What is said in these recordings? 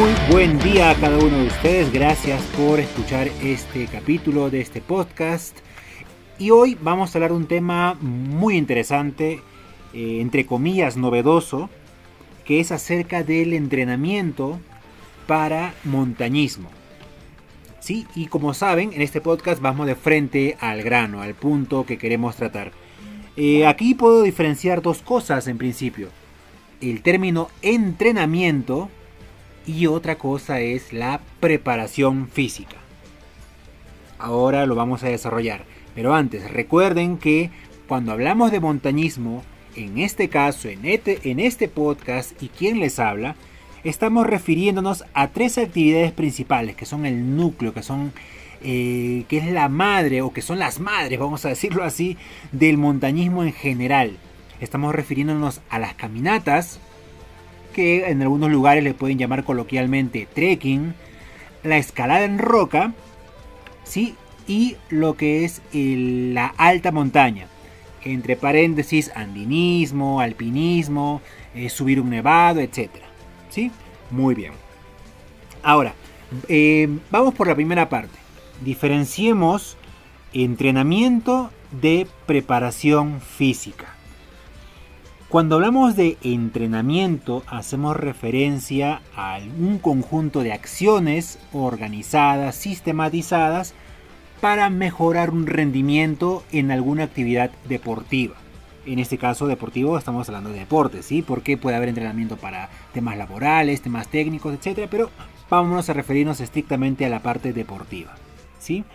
Muy buen día a cada uno de ustedes, gracias por escuchar este capítulo de este podcast. Y hoy vamos a hablar de un tema muy interesante, entre comillas novedoso, que es acerca del entrenamiento para montañismo. Sí, y como saben, en este podcast vamos de frente al grano, al punto que queremos tratar. Aquí puedo diferenciar dos cosas en principio. El término entrenamiento y otra cosa es la preparación física. Ahora lo vamos a desarrollar. Pero antes, recuerden que cuando hablamos de montañismo, en este caso, en este podcast y quien les habla, estamos refiriéndonos a tres actividades principales que son el núcleo, que es la madre o que son las madres, vamos a decirlo así, del montañismo en general. Estamos refiriéndonos a las caminatas, que en algunos lugares le pueden llamar coloquialmente trekking, la escalada en roca, ¿sí? Y lo que es la alta montaña, entre paréntesis andinismo, alpinismo, subir un nevado, etc. ¿Sí? Muy bien. Ahora, vamos por la primera parte. Diferenciemos entrenamiento de preparación física. Cuando hablamos de entrenamiento, hacemos referencia a un conjunto de acciones organizadas, sistematizadas, para mejorar un rendimiento en alguna actividad deportiva. En este caso deportivo estamos hablando de deportes, ¿sí? Porque puede haber entrenamiento para temas laborales, temas técnicos, etc. Pero vámonos a referirnos estrictamente a la parte deportiva, ¿sí?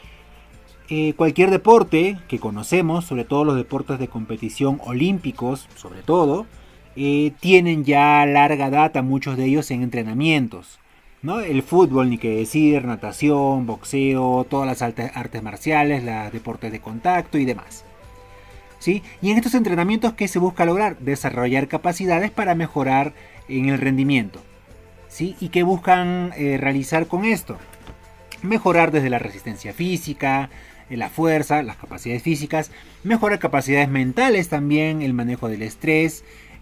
Cualquier deporte que conocemos, sobre todo los deportes de competición olímpicos, sobre todo, tienen ya larga data muchos de ellos en entrenamientos, ¿no? El fútbol, ni que decir, natación, boxeo, todas las artes marciales, los deportes de contacto y demás, ¿sí? Y en estos entrenamientos, ¿qué se busca lograr? Desarrollar capacidades para mejorar en el rendimiento, ¿sí? ¿Y qué buscan realizar con esto? Mejorar desde la resistencia física, la fuerza, las capacidades físicas, mejorar capacidades mentales también, el manejo del estrés,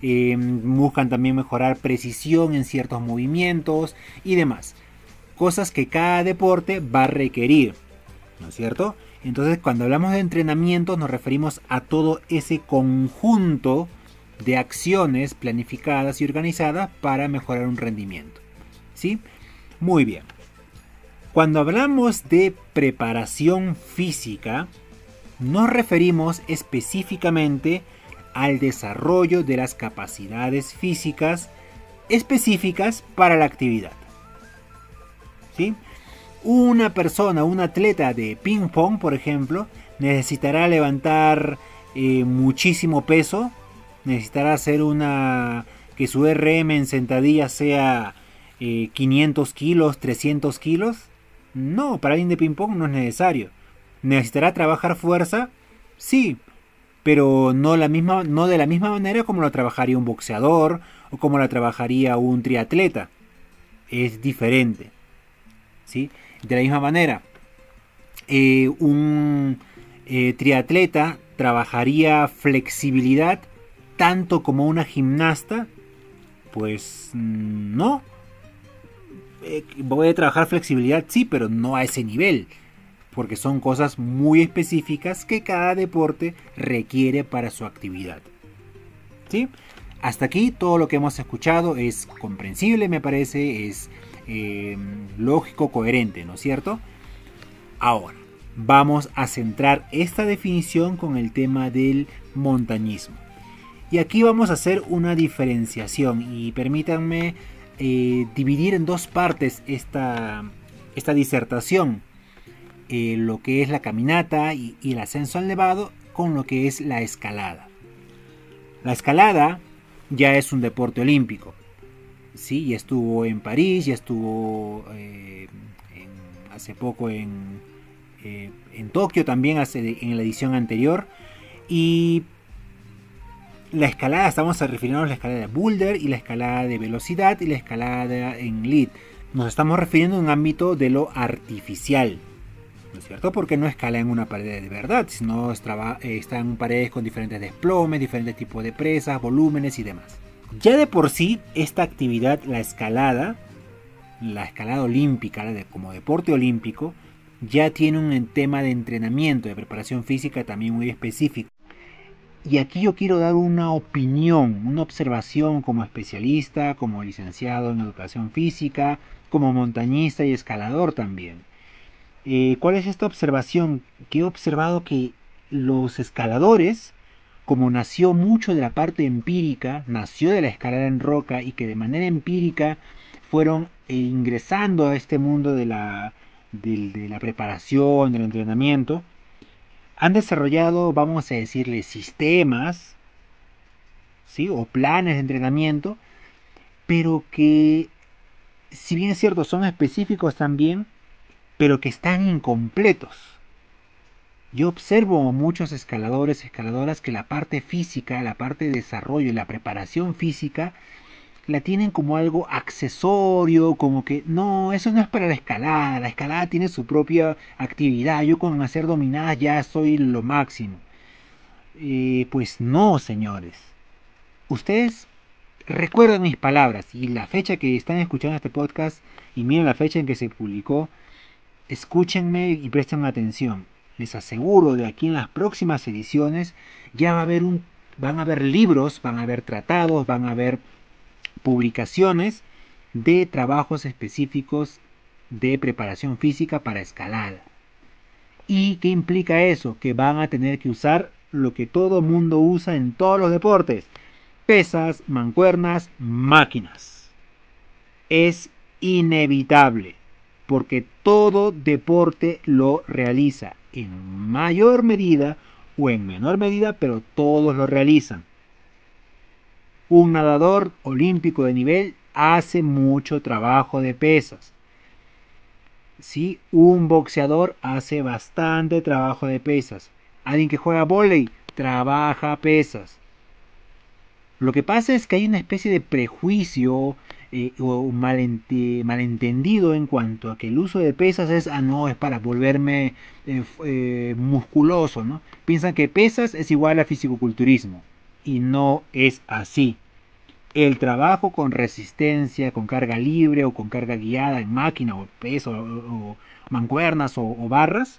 buscan también mejorar precisión en ciertos movimientos y demás. Cosas que cada deporte va a requerir, ¿no es cierto? Entonces, cuando hablamos de entrenamiento nos referimos a todo ese conjunto de acciones planificadas y organizadas para mejorar un rendimiento, ¿sí? Muy bien. Cuando hablamos de preparación física, nos referimos específicamente al desarrollo de las capacidades físicas específicas para la actividad, ¿sí? Una persona, un atleta de ping pong, por ejemplo, necesitará levantar muchísimo peso, necesitará hacer que su RM en sentadilla sea 500 kilos, 300 kilos. No, para alguien de ping pong no es necesario. ¿Necesitará trabajar fuerza? Sí, pero no de la misma manera como lo trabajaría un boxeador o como lo trabajaría un triatleta. Es diferente, ¿sí? De la misma manera, un triatleta trabajaría flexibilidad tanto como una gimnasta. Pues no. Voy a trabajar flexibilidad, sí, pero no a ese nivel, porque son cosas muy específicas que cada deporte requiere para su actividad, ¿sí? Hasta aquí todo lo que hemos escuchado es comprensible, me parece, es lógico, coherente, ¿no es cierto? Ahora, vamos a centrar esta definición con el tema del montañismo. Y aquí vamos a hacer una diferenciación y permítanme dividir en dos partes esta disertación, lo que es la caminata y el ascenso al nevado con lo que es la escalada. La escalada ya es un deporte olímpico, ¿sí? Ya estuvo en París, ya estuvo hace poco en Tokio también, en la edición anterior. Y la escalada, estamos refiriendo a la escalada de boulder y la escalada de velocidad y la escalada en lead. Nos estamos refiriendo a un ámbito de lo artificial, ¿no es cierto? Porque no escala en una pared de verdad, sino están paredes con diferentes desplomes, diferentes tipos de presas, volúmenes y demás. Ya de por sí, esta actividad, la escalada, la escalada olímpica, como deporte olímpico, ya tiene un tema de entrenamiento, de preparación física también muy específico. Y aquí yo quiero dar una opinión, una observación como especialista, como licenciado en educación física, como montañista y escalador también. ¿Cuál es esta observación? Que he observado que los escaladores, como nació mucho de la parte empírica, nació de la escalada en roca y que de manera empírica fueron ingresando a este mundo de la preparación, del entrenamiento, han desarrollado, vamos a decirle, sistemas, ¿sí? O planes de entrenamiento, pero que, si bien es cierto, son específicos también, pero que están incompletos. Yo observo muchos escaladores, escaladoras que la parte física, la parte de desarrollo y la preparación física la tienen como algo accesorio, como que no, eso no es para la escalada tiene su propia actividad, yo con hacer dominadas ya soy lo máximo. Pues no, señores. Ustedes recuerden mis palabras y la fecha que están escuchando este podcast y miren la fecha en que se publicó, escúchenme y presten atención. Les aseguro de aquí en las próximas ediciones ya van a haber libros, van a haber tratados, van a haber publicaciones de trabajos específicos de preparación física para escalada. ¿Y qué implica eso? Que van a tener que usar lo que todo mundo usa en todos los deportes: pesas, mancuernas, máquinas. Es inevitable, porque todo deporte lo realiza en mayor medida o en menor medida, pero todos lo realizan. Un nadador olímpico de nivel hace mucho trabajo de pesas. ¿Sí? Un boxeador hace bastante trabajo de pesas. Alguien que juega vóley trabaja pesas. Lo que pasa es que hay una especie de prejuicio o malentendido en cuanto a que el uso de pesas es, no, es para volverme musculoso, ¿no? Piensan que pesas es igual a fisicoculturismo y no es así. El trabajo con resistencia, con carga libre o con carga guiada en máquina o peso o mancuernas o barras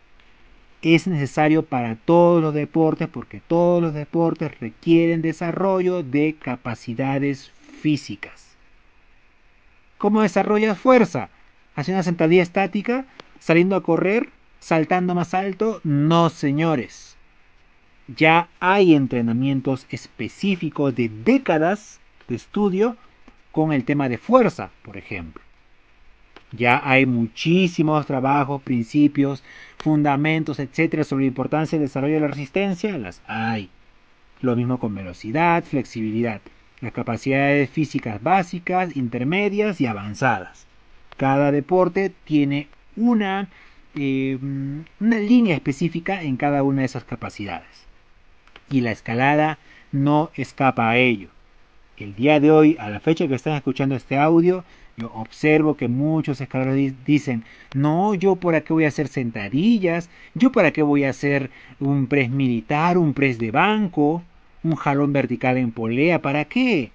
es necesario para todos los deportes porque todos los deportes requieren desarrollo de capacidades físicas. ¿Cómo desarrollas fuerza? ¿Haciendo una sentadilla estática? ¿Saliendo a correr? ¿Saltando más alto? No, señores. Ya hay entrenamientos específicos de décadas de estudio con el tema de fuerza, por ejemplo. Ya hay muchísimos trabajos, principios, fundamentos, etcétera, sobre la importancia del desarrollo de la resistencia. Las hay. Lo mismo con velocidad, flexibilidad, las capacidades físicas básicas, intermedias y avanzadas. Cada deporte tiene una línea específica en cada una de esas capacidades. Y la escalada no escapa a ello. El día de hoy, a la fecha que están escuchando este audio, yo observo que muchos escaladores dicen, no, yo por qué voy a hacer sentadillas, yo para qué voy a hacer un press militar, un press de banco, un jalón vertical en polea, ¿para qué?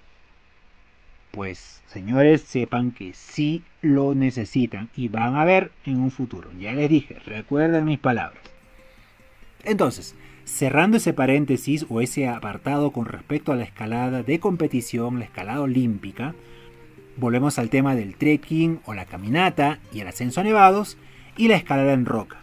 Pues, señores, sepan que sí lo necesitan y van a ver en un futuro. Ya les dije, recuerden mis palabras. Entonces, cerrando ese paréntesis o ese apartado con respecto a la escalada de competición, la escalada olímpica, volvemos al tema del trekking o la caminata y el ascenso a nevados y la escalada en roca.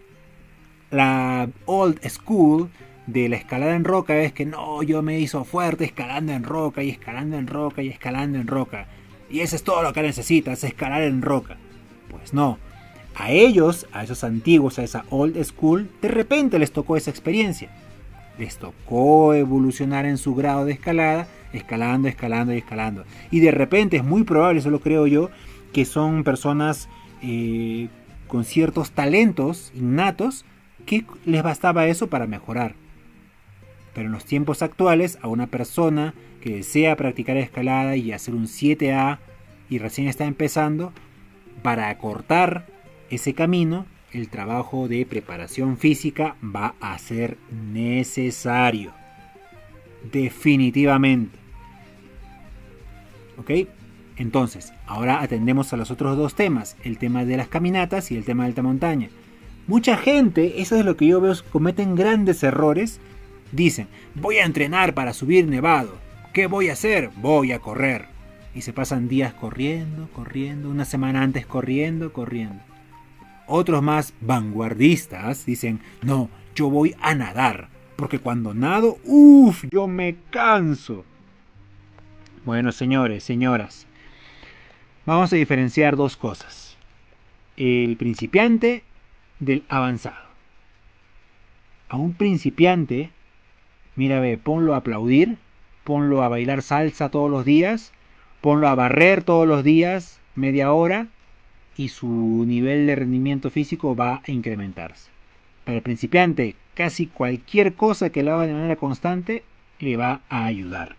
La old school de la escalada en roca es que no, yo me hizo fuerte escalando en roca y escalando en roca y escalando en roca. Y eso es todo lo que necesitas, escalar en roca. Pues no. A ellos, a esos antiguos, a esa old school, de repente les tocó esa experiencia. Les tocó evolucionar en su grado de escalada, escalando, escalando y escalando. Y de repente es muy probable, eso lo creo yo, que son personas con ciertos talentos innatos que les bastaba eso para mejorar. Pero en los tiempos actuales, a una persona que desea practicar escalada y hacer un 7A y recién está empezando, para acortar ese camino, el trabajo de preparación física va a ser necesario. Definitivamente. ¿Ok? Entonces, ahora atendemos a los otros dos temas, el tema de las caminatas y el tema de alta montaña. Mucha gente, eso es lo que yo veo, cometen grandes errores. Dicen, voy a entrenar para subir nevado. ¿Qué voy a hacer? Voy a correr. Y se pasan días corriendo, una semana antes corriendo. Otros más vanguardistas dicen, no, yo voy a nadar. Porque cuando nado, yo me canso. Bueno, señores, señoras, vamos a diferenciar dos cosas. El principiante del avanzado. A un principiante, mira, ponlo a aplaudir, ponlo a bailar salsa todos los días, ponlo a barrer todos los días, media hora, y su nivel de rendimiento físico va a incrementarse. Para el principiante, casi cualquier cosa que lo haga de manera constante le va a ayudar.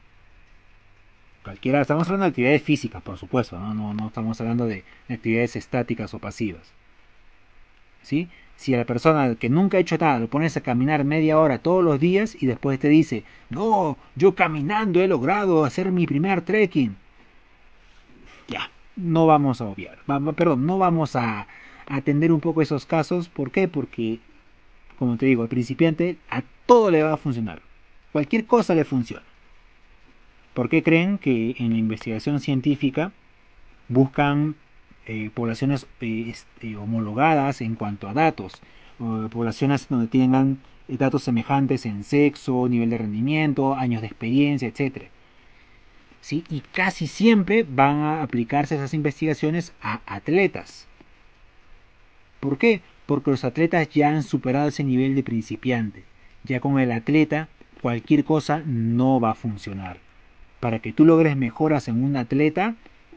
Cualquiera, estamos hablando de actividades físicas, por supuesto, no estamos hablando de actividades estáticas o pasivas. ¿Sí? Si a la persona que nunca ha hecho nada lo pones a caminar media hora todos los días y después te dice, no, yo caminando he logrado hacer mi primer trekking, ya, no vamos a obviar, no vamos a atender un poco esos casos. ¿Por qué? Porque, como te digo, al principiante a todo le va a funcionar, cualquier cosa le funciona. ¿Por qué creen que en la investigación científica buscan poblaciones homologadas en cuanto a datos, poblaciones donde tengan datos semejantes en sexo, nivel de rendimiento, años de experiencia, etc.? ¿Sí? Y casi siempre van a aplicarse esas investigaciones a atletas. ¿Por qué? Porque los atletas ya han superado ese nivel de principiante. Ya con el atleta cualquier cosa no va a funcionar. Para que tú logres mejoras en un atleta,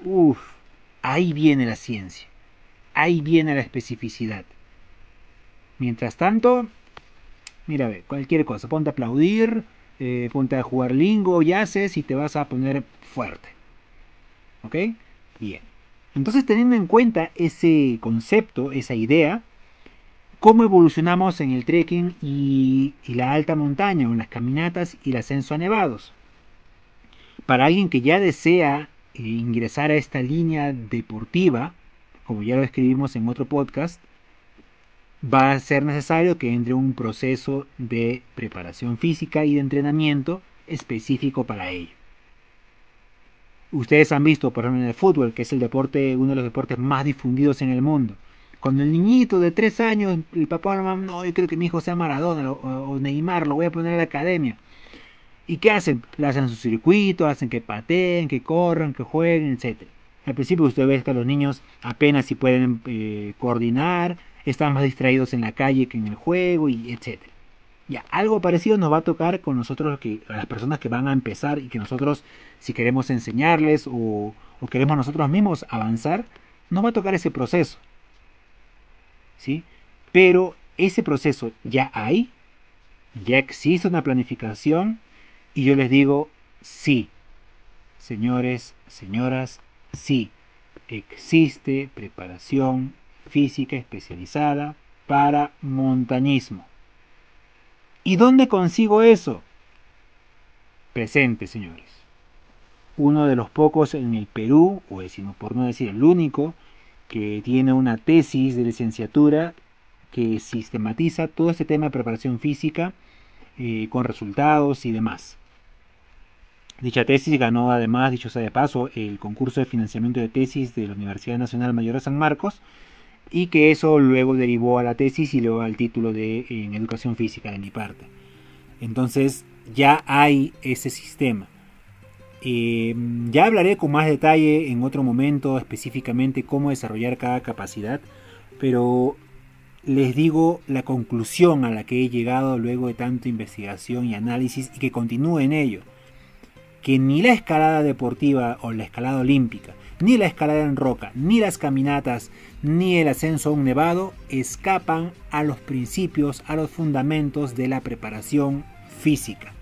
ahí viene la ciencia, ahí viene la especificidad. Mientras tanto, mira, cualquier cosa, ponte a aplaudir, ponte a jugar lingo, yaces y te vas a poner fuerte. ¿Ok? Bien. Entonces, teniendo en cuenta ese concepto, esa idea, ¿cómo evolucionamos en el trekking y la alta montaña, o en las caminatas y el ascenso a nevados? Para alguien que ya desea ingresar a esta línea deportiva, como ya lo escribimos en otro podcast, va a ser necesario que entre un proceso de preparación física y de entrenamiento específico para ello. Ustedes han visto, por ejemplo, en el fútbol, que es uno de los deportes más difundidos en el mundo. Cuando el niñito de 3 años, el papá, no, yo creo que mi hijo sea Maradona o Neymar, lo voy a poner a la academia. ¿Y qué hacen? Le hacen su circuito, hacen que pateen, que corran, que jueguen, etc. Al principio usted ve que los niños apenas si pueden coordinar, están más distraídos en la calle que en el juego, y etc. Ya, algo parecido nos va a tocar con nosotros, a las personas que van a empezar, y que nosotros, si queremos enseñarles o queremos nosotros mismos avanzar, nos va a tocar ese proceso. ¿Sí? Pero ese proceso ya hay, ya existe una planificación. Y yo les digo, sí, señores, señoras, sí, existe preparación física especializada para montañismo. ¿Y dónde consigo eso? Presente, señores. Uno de los pocos en el Perú, o sino por no decir el único, que tiene una tesis de licenciatura que sistematiza todo este tema de preparación física con resultados y demás. Dicha tesis ganó además, dicho sea de paso, el concurso de financiamiento de tesis de la Universidad Nacional Mayor de San Marcos, y que eso luego derivó a la tesis y luego al título de en educación física de mi parte. Entonces ya hay ese sistema. Ya hablaré con más detalle en otro momento específicamente cómo desarrollar cada capacidad, pero les digo la conclusión a la que he llegado luego de tanta investigación y análisis, y que continúe en ello. Que ni la escalada deportiva o la escalada olímpica, ni la escalada en roca, ni las caminatas, ni el ascenso a un nevado escapan a los principios, a los fundamentos de la preparación física.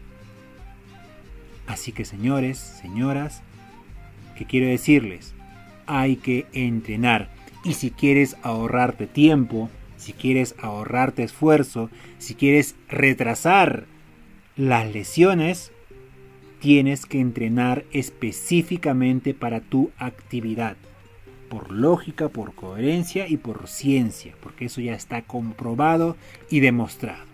Así que, señores, señoras, ¿qué quiero decirles? Hay que entrenar. Y si quieres ahorrarte tiempo, si quieres ahorrarte esfuerzo, si quieres retrasar las lesiones, tienes que entrenar específicamente para tu actividad. Por lógica, por coherencia y por ciencia, porque eso ya está comprobado y demostrado.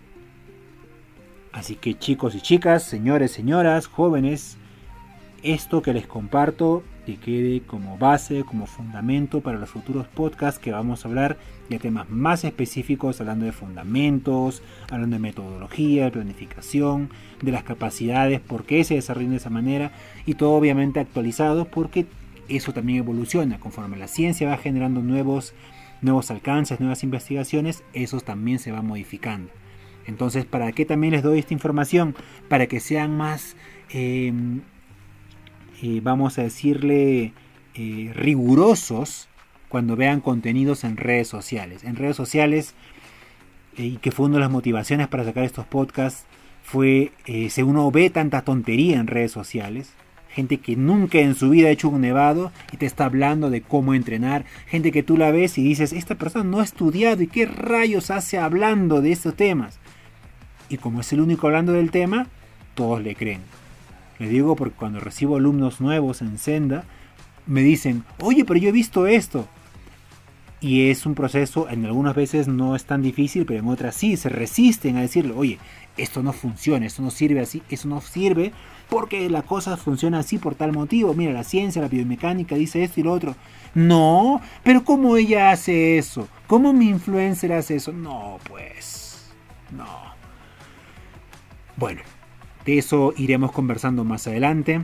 Así que chicos y chicas, señores, señoras, jóvenes, esto que les comparto que quede como base, como fundamento para los futuros podcasts que vamos a hablar de temas más específicos, hablando de fundamentos, hablando de metodología, de planificación, de las capacidades, por qué se desarrollan de esa manera y todo obviamente actualizado porque eso también evoluciona. Conforme la ciencia va generando nuevos alcances, nuevas investigaciones, eso también se va modificando. Entonces, ¿para qué también les doy esta información? Para que sean más vamos a decirle rigurosos cuando vean contenidos en redes sociales. En redes sociales, y que fue una de las motivaciones para sacar estos podcasts, fue si uno ve tanta tontería en redes sociales, gente que nunca en su vida ha hecho un nevado y te está hablando de cómo entrenar, gente que tú la ves y dices, esta persona no ha estudiado y qué rayos hace hablando de estos temas. Y como es el único hablando del tema, todos le creen. Les digo porque cuando recibo alumnos nuevos en Senda, me dicen, oye, pero yo he visto esto. Y es un proceso, en algunas veces no es tan difícil, pero en otras sí, se resisten a decirle, oye, esto no funciona, esto no sirve así, eso no sirve porque la cosa funciona así por tal motivo. Mira, la ciencia, la biomecánica dice esto y lo otro. No, pero ¿cómo ella hace eso? ¿Cómo mi influencer hace eso? No, pues, no. Bueno. De eso iremos conversando más adelante.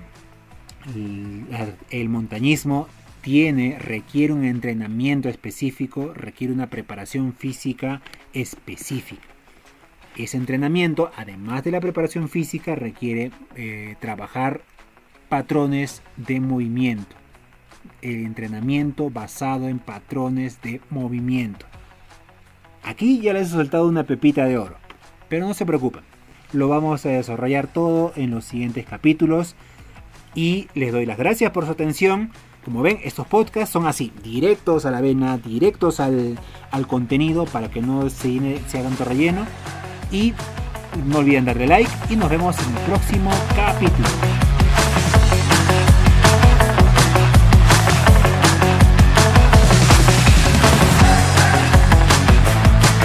El montañismo requiere un entrenamiento específico, requiere una preparación física específica. Ese entrenamiento, además de la preparación física, requiere trabajar patrones de movimiento. El entrenamiento basado en patrones de movimiento. Aquí ya les he soltado una pepita de oro, pero no se preocupen. Lo vamos a desarrollar todo en los siguientes capítulos y les doy las gracias por su atención. Como ven, estos podcasts son así, directos a la vena, directos al contenido para que no se haga tanto relleno. Y no olviden darle like y nos vemos en el próximo capítulo.